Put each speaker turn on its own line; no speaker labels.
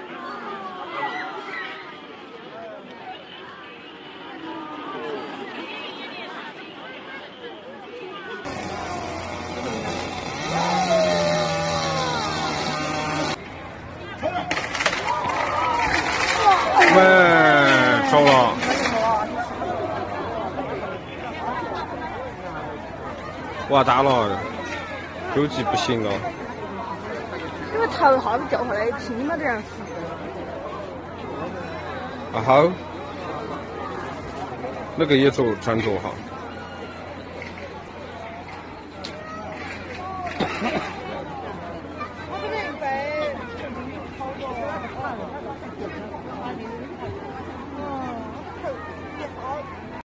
喂，走了。哇，打了，狗急不行了。
因为头一下子掉下来，拼了点儿。
啊好，那个也转左哈。